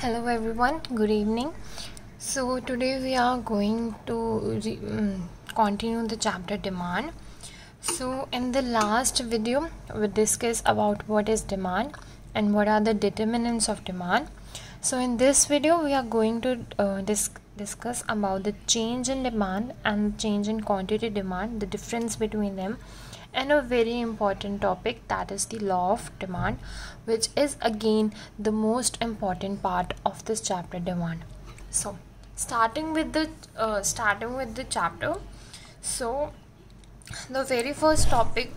Hello everyone, good evening. So today we are going to continue the chapter demand. So in the last video we discussed about what is demand and what are the determinants of demand. So in this video we are going to discuss about the change in demand and change in quantity demand, the difference between them, and a very important topic, that is the law of demand, which is again the most important part of this chapter, demand. So starting with the chapter, so the very first topic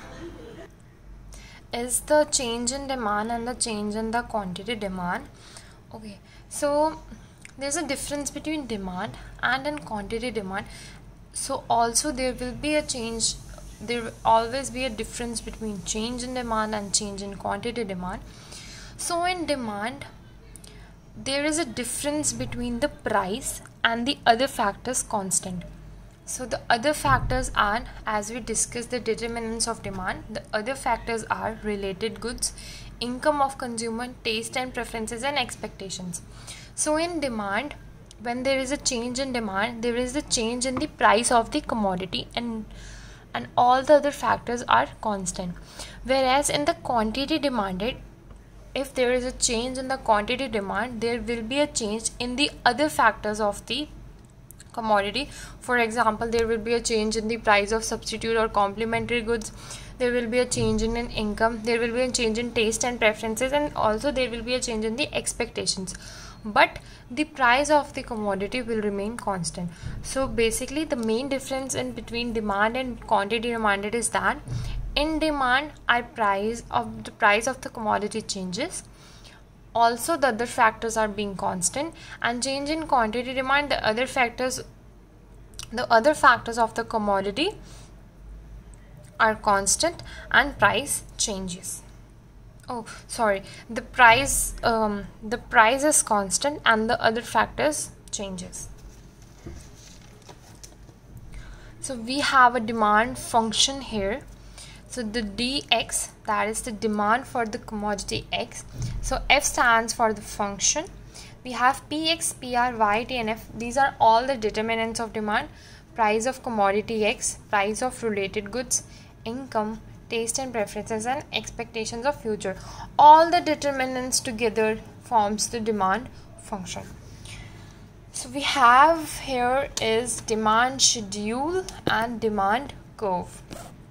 is the change in demand and the change in the quantity demand. Okay, so there's a difference between demand and in quantity demand. So also there will always be a difference between change in demand and change in quantity demand. So in demand there is a difference between the price and the other factors constant. So the other factors are, as we discussed the determinants of demand, the other factors are related goods, income of consumer, taste and preferences, and expectations. So in demand, when there is a change in demand, there is a change in the price of the commodity, and all the other factors are constant. Whereas in the quantity demanded, if there is a change in the quantity demand, there will be a change in the other factors of the commodity. For example, there will be a change in the price of substitute or complementary goods, there will be a change in income, there will be a change in taste and preferences, and also there will be a change in the expectations, but the price of the commodity will remain constant. So basically the main difference in between demand and quantity demanded is that in demand the price of the commodity changes, also the other factors are being constant, and change in quantity demand, the other factors of the commodity are constant and price changes. The price is constant and the other factors changes. So we have a demand function here. So the dx, that is the demand for the commodity x. So f stands for the function. We have px, pr, y, t and f. These are all the determinants of demand: price of commodity x, price of related goods, income, taste and preferences, and expectations of future. All the determinants together forms the demand function. So we have here is demand schedule and demand curve.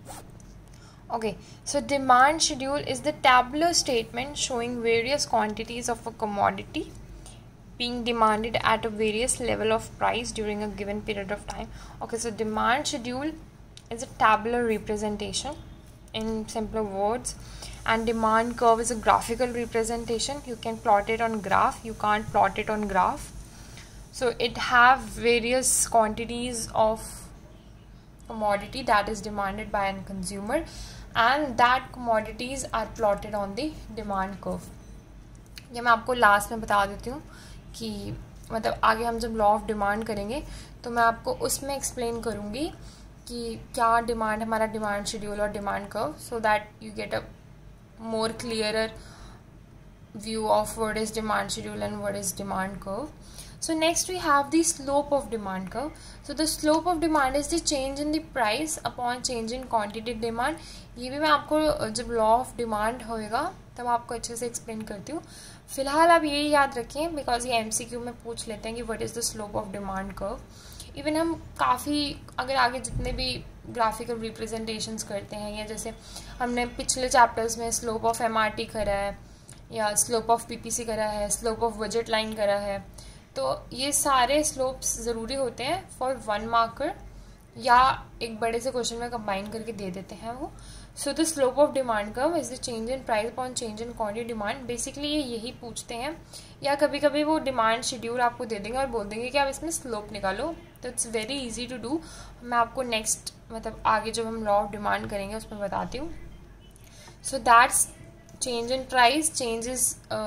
Okay, so demand schedule is the tabular statement showing various quantities of a commodity being demanded at a various level of price during a given period of time. Okay, so demand schedule is a tabular representation in simpler words, and demand curve is a graphical representation. You can plot it on graph, you can't plot it on graph. So it have various quantities of commodity that is demanded by a consumer, and that commodities are plotted on the demand curve. ये मैं आपको last में बता देती हूँ कि मतलब आगे हम जब लॉ ऑफ डिमांड करेंगे तो मैं आपको उसमें एक्सप्लेन करूँगी कि क्या डिमांड हमारा डिमांड शेड्यूल और demand curve, so that you get a more clearer view of what is demand schedule and what is demand curve. So next we have the slope of demand curve. So the slope of demand is the change in the price upon change in quantity demand. ये भी मैं आपको जब law of demand होएगा तब आपको अच्छे से explain करती हूँ. फिलहाल आप यही याद रखें बिकॉज ये MCQ में पूछ लेते हैं कि what is the slope of demand curve. Even हम काफ़ी अगर आगे जितने भी ग्राफिकल रिप्रेजेंटेशंस करते हैं, या जैसे हमने पिछले चैप्टर्स में स्लोप ऑफ MRT करा है या स्लोप ऑफ PPC करा है, स्लोप ऑफ बजट लाइन करा है, तो ये सारे स्लोप्स ज़रूरी होते हैं फॉर वन मार्कर या एक बड़े से क्वेश्चन में कंबाइन करके दे देते हैं वो. So the slope of demand curve is the change in price upon change in quantity demand. Basically ये यही पूछते हैं, या कभी कभी वो डिमांड शेड्यूल आपको दे देंगे और बोल देंगे कि आप इसमें स्लोप निकालो. तो it's very easy to do. मैं आपको नेक्स्ट मतलब आगे जब हम लॉ ऑफ डिमांड करेंगे उसमें बताती हूँ. So that's change in price, change is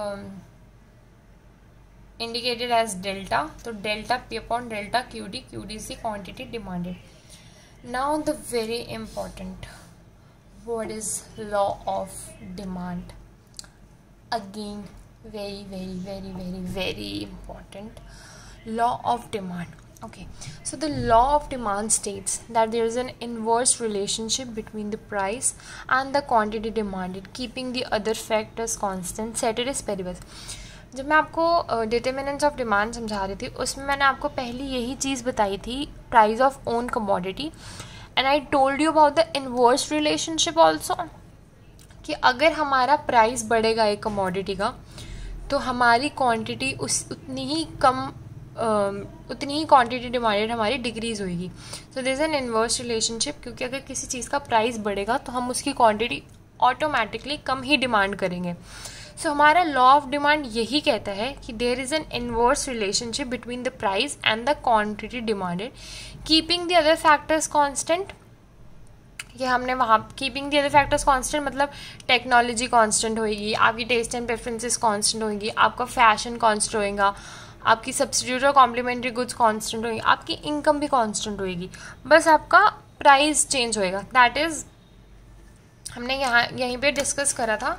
indicated as delta. So delta P upon delta QD, QD is the quantity demanded. Now the very important, what is law of demand? Again very very very very very important, law of demand. Okay, so the law of demand states that there is an inverse relationship between the price and the quantity demanded, keeping the other factors constant, ceteris paribus. जब मैं आपको determinants of demand समझा रही थी उसमें मैंने आपको पहली यही चीज़ बताई थी, price of own commodity, and I told you about the inverse relationship also, कि अगर हमारा प्राइस बढ़ेगा एक कमोडिटी का तो हमारी क्वांटिटी उतनी ही क्वांटिटी डिमांडेड हमारी डिक्रीज़ होगी. So this an inverse relationship, क्योंकि अगर किसी चीज़ का प्राइस बढ़ेगा तो हम उसकी क्वांटिटी ऑटोमेटिकली कम ही डिमांड करेंगे. सो हमारा लॉ ऑफ डिमांड यही कहता है कि there is an inverse relationship between the price and the quantity demanded, keeping the other factors constant. ये हमने वहाँ keeping the other factors constant मतलब टेक्नोलॉजी कांस्टेंट होएगी, आपकी टेस्ट एंड प्रेफरेंसेस कांस्टेंट होएगी, आपका फैशन कांस्टेंट होएगा, आपकी सब्स्टिट्यूट और कॉम्प्लीमेंट्री गुड्स कांस्टेंट होएगी, आपकी इनकम भी कांस्टेंट होएगी, बस आपका प्राइस चेंज होएगा. दैट इज़ हमने यहीं पे डिस्कस करा था,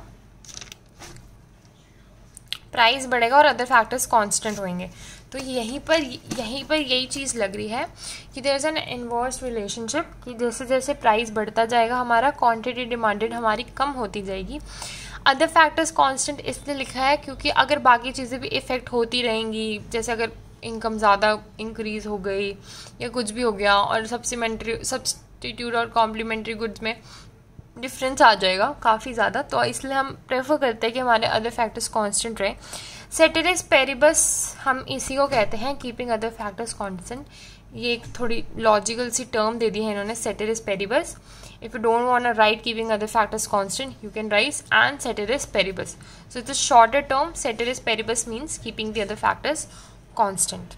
प्राइस बढ़ेगा और अदर फैक्टर्स कांस्टेंट होंगे. तो यहीं पर यही चीज़ लग रही है कि there is an inverse relationship, कि जैसे जैसे प्राइस बढ़ता जाएगा हमारा क्वांटिटी डिमांडेड हमारी कम होती जाएगी. अदर फैक्टर्स कांस्टेंट इसलिए लिखा है क्योंकि अगर बाकी चीज़ें भी इफ़ेक्ट होती रहेंगी, जैसे अगर इनकम ज़्यादा इंक्रीज़ हो गई या कुछ भी हो गया और सब्स्टिट्यूट और कॉम्प्लीमेंट्री गुड्स में डिफरेंस आ जाएगा काफ़ी ज़्यादा, तो इसलिए हम प्रेफर करते हैं कि हमारे अदर फैक्टर्स कांस्टेंट रहें. सेटेरिस पेरिबस हम इसी को कहते हैं, कीपिंग अदर फैक्टर्स कांस्टेंट. ये एक थोड़ी लॉजिकल सी टर्म दे दी है इन्होंने, ceteris paribus. If you don't want to write keeping other factors constant you can write and ceteris paribus. So it's a shorter term. Ceteris paribus means keeping the other factors constant.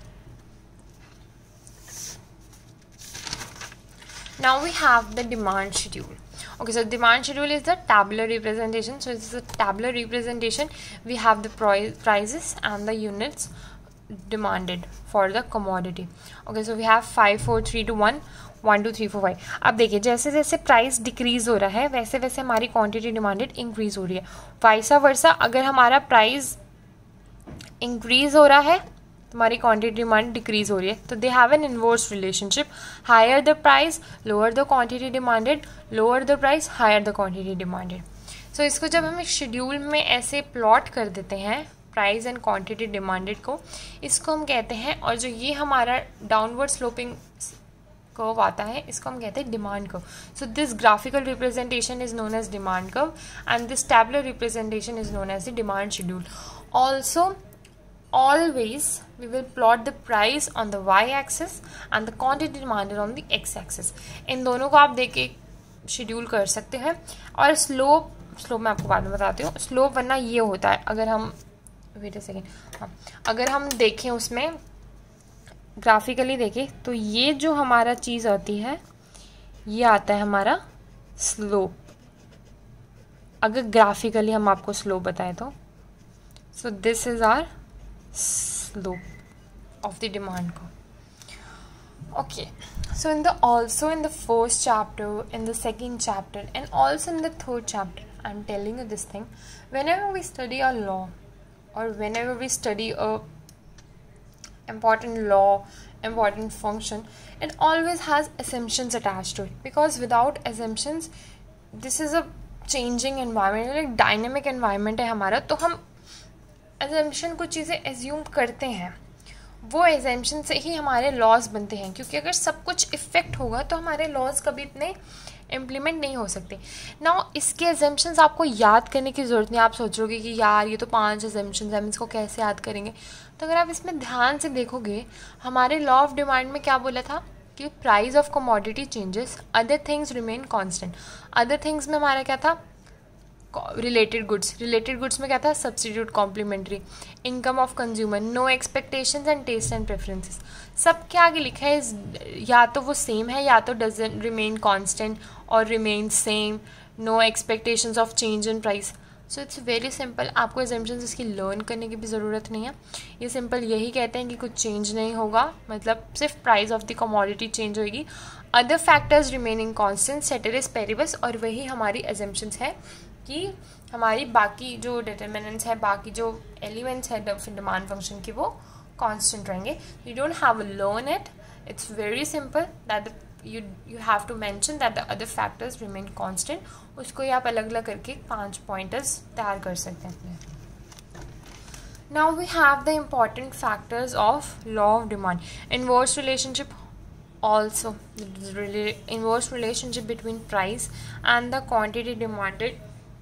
Now we have the demand schedule. Okay, so demand schedule is the tabular representation. So it's a tabular representation. We have the prices and the units demanded for the commodity. Okay, so we have 5 4 3 2 1 1 2 3 4 5. अब देखिए जैसे जैसे price decrease हो रहा है वैसे वैसे हमारी क्वांटिटी डिमांडेड इंक्रीज हो रही है. वाइसा वर्सा अगर हमारा प्राइस इंक्रीज हो रहा है तुम्हारी क्वांटिटी डिमांड डिक्रीज हो रही है, तो they have an inverse relationship. Higher the price lower the quantity demanded, lower the price higher the quantity demanded. So इसको जब हम एक शेड्यूल में ऐसे प्लॉट कर देते हैं प्राइस एंड क्वांटिटी डिमांडेड को, इसको हम कहते हैं, और जो ये हमारा डाउनवर्ड स्लोपिंग कर्व आता है इसको हम कहते हैं demand curve. So this graphical representation is known as demand curve and this tabular representation is known as the demand schedule. Also always we will plot the price on the y-axis and the quantity demanded on the x-axis. इन दोनों को आप देके schedule कर सकते हैं. और slope मैं आपको बाद में बताती हूँ. स्लोप वरना ये होता है, अगर हम वेट अ सेकेंड, हाँ अगर हम देखें उसमें ग्राफिकली देखें तो ये जो हमारा चीज़ होती है ये आता है हमारा स्लोप. अगर ग्राफिकली हम आपको स्लोप बताएं तो so this is our slope of the demand curve. Okay, so also in the first chapter, in the second chapter, and also in the third chapter, I'm telling you this thing. Whenever we study a law, or whenever we study a important law, important function, it always has assumptions attached to it. Because without assumptions, this is a changing environment, like dynamic environment है हमारा, तो हम assumption कुछ चीज़ें assume करते हैं, वो assumption से ही हमारे लॉज बनते हैं. क्योंकि अगर सब कुछ इफ़ेक्ट होगा तो हमारे लॉज कभी इतने इम्प्लीमेंट नहीं हो सकते. नाउ इसके एजम्पशंस आपको याद करने की ज़रूरत नहीं. आप सोचोगे कि यार ये तो 5 एजम्पशंस हैं, हम इसको कैसे याद करेंगे. तो अगर आप इसमें ध्यान से देखोगे हमारे लॉ ऑफ डिमांड में क्या बोला था कि price of commodity changes, other things remain constant. Other things में हमारा क्या था, रिलेटेड गुड्स में क्या था, substitute complementary, income of consumer, no expectations and taste and preferences. सब क्या आगे लिखा है, या तो वो सेम है या तो डजंट रिमेन कांस्टेंट और remain same, no expectations of change in price. So it's very simple. आपको एजम्पशंस इसकी लर्न करने की भी ज़रूरत नहीं है. ये सिंपल यही कहते हैं कि कुछ चेंज नहीं होगा, मतलब सिर्फ price of the commodity change होगी, other factors remaining constant, ceteris paribus, और वही हमारी एजम्पशंस है कि हमारी बाकी जो डिटर्मिनेंट्स है, बाकी जो एलिमेंट्स है डिमांड फंक्शन की, वो कांस्टेंट रहेंगे. You don't have to learn it, it's very simple that you have to mention that the other factors remain constant. उसको ही आप अलग अलग करके 5 पॉइंटर्स तैयार कर सकते हैं. Now we have the important factors of law of demand. Inverse relationship also, the inverse relationship between price and the quantity demanded.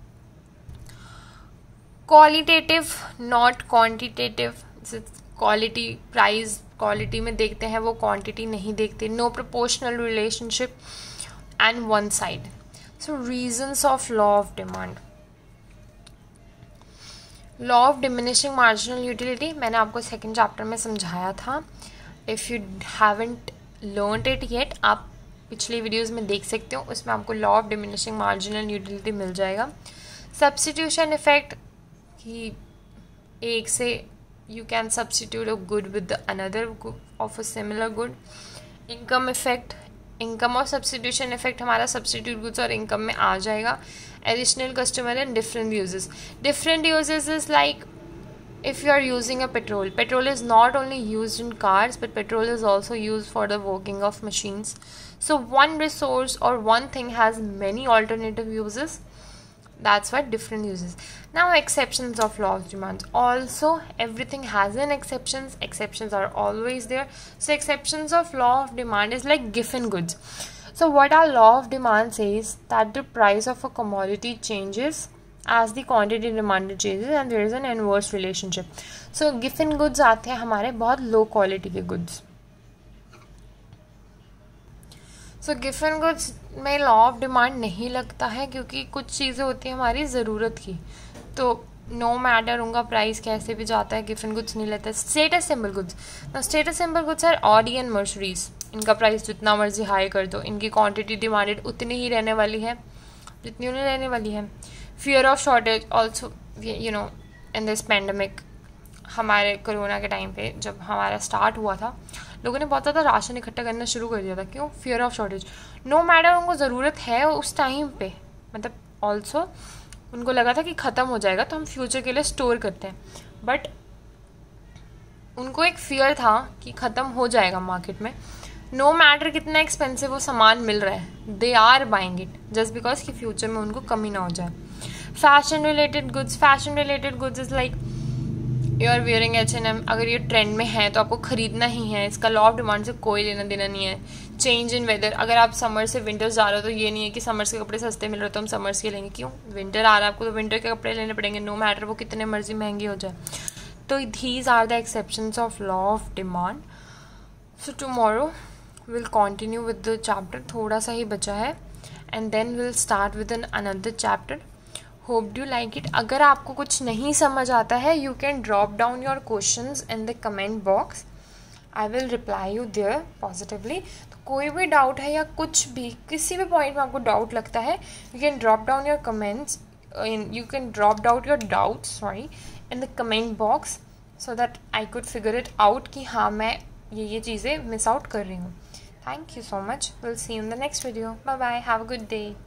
Qualitative, not quantitative. Quality, price quality में देखते हैं, वो क्वांटिटी नहीं देखते. No proportional relationship and one side. So reasons of law of demand. Law of diminishing marginal utility मैंने आपको second chapter में समझाया था. If you haven't learned it yet, आप पिछली वीडियोस में देख सकते हो, उसमें आपको law of diminishing marginal utility मिल जाएगा. सब्स्टिट्यूशन इफेक्ट, कि एक से you can substitute a good with the another of a similar good. Income effect, income और substitution effect हमारा substitute goods और income में आ जाएगा. Additional customer and different uses. Different uses is like if you are using a petrol. Petrol is not only used in cars, but petrol is also used for the working of machines. So one resource or one thing has many alternative uses. That's why different uses. Now exceptions of law of demand. Also everything has an exceptions. Exceptions are always there. So exceptions of law of demand is like given goods. So what our law of demand says that the price of a commodity changes as the quantity demanded changes and there is an inverse relationship. So given goods आते हैं हमारे बहुत low quality के goods. सो गिवन goods में law of demand नहीं लगता है, क्योंकि कुछ चीज़ें होती हैं हमारी ज़रूरत की, तो नो मैटर उनका प्राइस कैसे भी जाता है, गिवन गुड्स नहीं लेता. Status symbol goods. ना status symbol goods are Audi and Mercedes. इनका प्राइस जितना मर्जी हाई कर दो, इनकी क्वांटिटी डिमांडेड उतनी ही रहने वाली है जितनी उन्हें रहने वाली है. Fear of shortage also, you know in this pandemic, हमारे कोरोना के टाइम पे जब हमारा स्टार्ट हुआ था, लोगों ने बहुत ज़्यादा राशन इकट्ठा करना शुरू कर दिया था. क्यों? Fear of shortage. No matter उनको ज़रूरत है उस टाइम पे, मतलब ऑल्सो उनको लगा था कि ख़त्म हो जाएगा तो हम फ्यूचर के लिए स्टोर करते हैं, बट उनको एक फियर था कि ख़त्म हो जाएगा मार्केट में. नो मैटर कितना एक्सपेंसिव वो सामान मिल रहा है, they are buying it just because कि फ्यूचर में उनको कमी ना हो जाए. Fashion related goods. Fashion related goods is like you are wearing H&M. अगर ये ट्रेंड में है तो आपको ख़रीदना ही है, इसका लॉ ऑफ डिमांड से कोई लेना देना नहीं है. चेंज इन वेदर, अगर आप समर से विंटर्स जा रहे हो तो ये नहीं है कि समर्स के कपड़े सस्ते मिल रहे हो तो हम समर्स के लेंगे. क्यों? विंटर आ रहा है आपको तो विंटर के कपड़े लेने पड़ेंगे, नो मैटर वो कितने मर्जी महंगे हो जाए. तो these are the exceptions of law of demand. So tomorrow will continue with the chapter, थोड़ा सा ही बचा है, and then will start with an another chapter. Hope do like it. अगर आपको कुछ नहीं समझ आता है, you can drop down your questions in the comment box. I will reply you there positively. तो कोई भी डाउट है या कुछ भी, किसी भी पॉइंट में आपको डाउट लगता है, you can drop down your comments, you can drop down your doubts in the comment box, so that I could figure it out कि हाँ मैं ये चीज़ें मिस आउट कर रही हूँ. Thank you so much. Will see you in the next video. Bye bye. Have a good day.